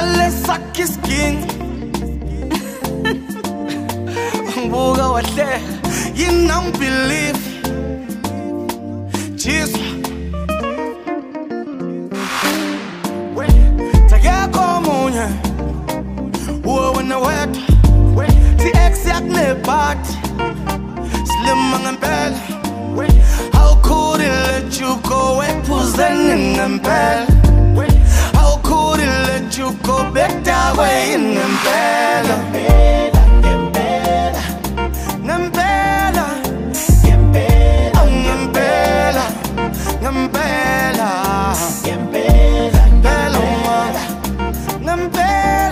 Ngale sakhe skin Buga wahle Yinam believe Jesus Take komunye Uwe wena wet Ti ex yak ne bat Slim ngempela How could he let you go Epuzeni ngempela How could he let you go back that way ngempela Ngempela Ngempela Ngempela Ngempela